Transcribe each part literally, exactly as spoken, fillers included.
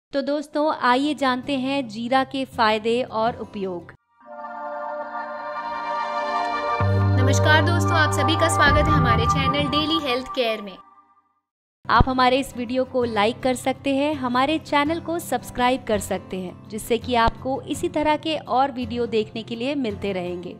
तो दोस्तों आइए जानते हैं जीरा के फायदे और उपयोग। नमस्कार दोस्तों, आप सभी का स्वागत है हमारे चैनल डेली हेल्थ केयर में। आप हमारे इस वीडियो को लाइक कर सकते हैं, हमारे चैनल को सब्सक्राइब कर सकते हैं, जिससे कि आपको इसी तरह के और वीडियो देखने के लिए मिलते रहेंगे।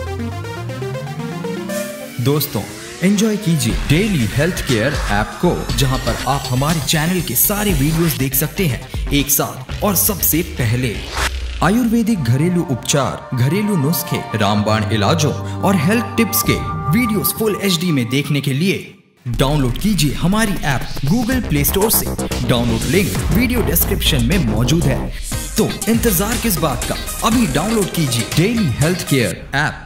दोस्तों एंजॉय कीजिए डेली हेल्थ केयर ऐप को, जहां पर आप हमारे चैनल के सारे वीडियोस देख सकते हैं एक साथ और सबसे पहले। आयुर्वेदिक घरेलू उपचार, घरेलू नुस्खे, रामबाण इलाजों और हेल्थ टिप्स के वीडियोस फुल एचडी में देखने के लिए डाउनलोड कीजिए हमारी ऐप गूगल प्ले स्टोर से। डाउनलोड लिंक वीडियो डिस्क्रिप्शन में मौजूद है। तो इंतजार किस बात का, अभी डाउनलोड कीजिए डेली हेल्थ केयर ऐप।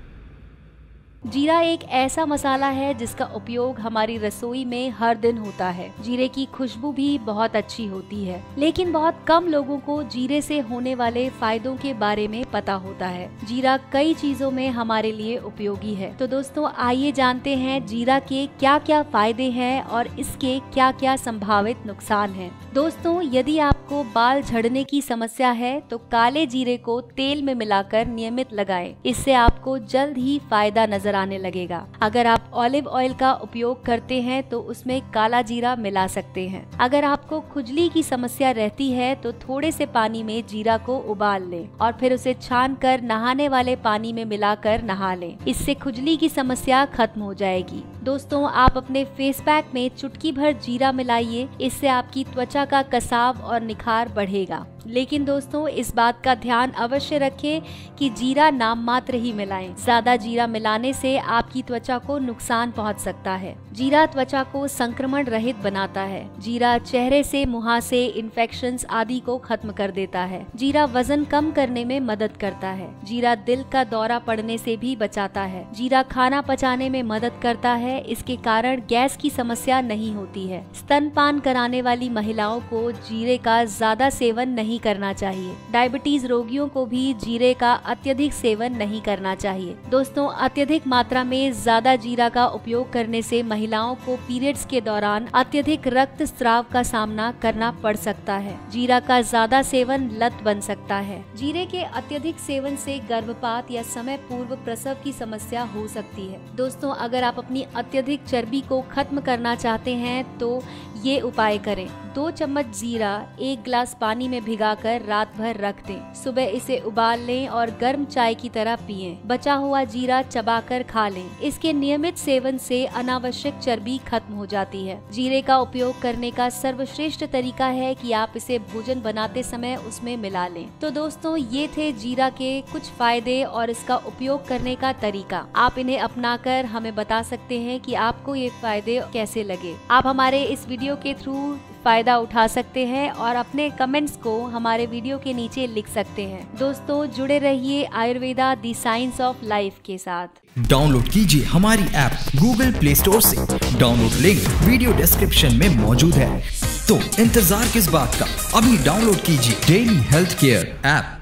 जीरा एक ऐसा मसाला है जिसका उपयोग हमारी रसोई में हर दिन होता है। जीरे की खुशबू भी बहुत अच्छी होती है, लेकिन बहुत कम लोगों को जीरे से होने वाले फायदों के बारे में पता होता है। जीरा कई चीजों में हमारे लिए उपयोगी है। तो दोस्तों आइए जानते हैं जीरा के क्या क्या फायदे हैं और इसके क्या क्या संभावित नुकसान हैं। दोस्तों यदि आपको बाल झड़ने की समस्या है तो काले जीरे को तेल में मिलाकर नियमित लगाएं। इससे आपको जल्द ही फायदा नजर आने लगेगा। अगर आप ऑलिव ऑयल का उपयोग करते हैं तो उसमें काला जीरा मिला सकते हैं। अगर आपको खुजली की समस्या रहती है तो थोड़े से पानी में जीरा को उबाल लें और फिर उसे छान कर नहाने वाले पानी में मिलाकर नहा लें। इससे खुजली की समस्या खत्म हो जाएगी। दोस्तों आप अपने फेस पैक में चुटकी भर जीरा मिलाइए, इससे आपकी त्वचा का कसाव और निखार बढ़ेगा। लेकिन दोस्तों इस बात का ध्यान अवश्य रखें कि जीरा नाम मात्र ही मिलाएं। ज्यादा जीरा मिलाने से आपकी त्वचा को नुकसान पहुंच सकता है। जीरा त्वचा को संक्रमण रहित बनाता है। जीरा चेहरे से, मुहासे, इन्फेक्शंस आदि को खत्म कर देता है। जीरा वजन कम करने में मदद करता है। जीरा दिल का दौरा पड़ने से भी बचाता है। जीरा खाना पचाने में मदद करता है। इसके कारण गैस की समस्या नहीं होती है। स्तनपान कराने वाली महिलाओं को जीरे का ज्यादा सेवन नहीं करना चाहिए। डायबिटीज रोगियों को भी जीरे का अत्यधिक सेवन नहीं करना चाहिए। दोस्तों अत्यधिक मात्रा में ज्यादा जीरा का उपयोग करने से महिलाओं को पीरियड्स के दौरान अत्यधिक रक्तस्राव का सामना करना पड़ सकता है। जीरा का ज्यादा सेवन लत बन सकता है। जीरे के अत्यधिक सेवन से गर्भपात या समय पूर्व प्रसव की समस्या हो सकती है। दोस्तों अगर आप अपनी अत्यधिक चर्बी को खत्म करना चाहते हैं तो ये उपाय करें। दो चम्मच जीरा एक गिलास पानी में भिगाकर रात भर रख दें। सुबह इसे उबाल लें और गर्म चाय की तरह पिएं। बचा हुआ जीरा चबाकर खा लें। इसके नियमित सेवन से अनावश्यक चर्बी खत्म हो जाती है। जीरे का उपयोग करने का सर्वश्रेष्ठ तरीका है कि आप इसे भोजन बनाते समय उसमें मिला लें। तो दोस्तों ये थे जीरा के कुछ फायदे और इसका उपयोग करने का तरीका। आप इन्हें अपनाकर हमें बता सकते हैं कि आपको ये फायदे कैसे लगे। आप हमारे इस वीडियो के थ्रू फायदा उठा सकते हैं और अपने कमेंट्स को हमारे वीडियो के नीचे लिख सकते हैं। दोस्तों जुड़े रहिए Ayurveda the science of life के साथ। डाउनलोड कीजिए हमारी ऐप गूगल प्ले स्टोर से। डाउनलोड लिंक वीडियो डिस्क्रिप्शन में मौजूद है। तो इंतजार किस बात का, अभी डाउनलोड कीजिए डेली हेल्थ केयर ऐप।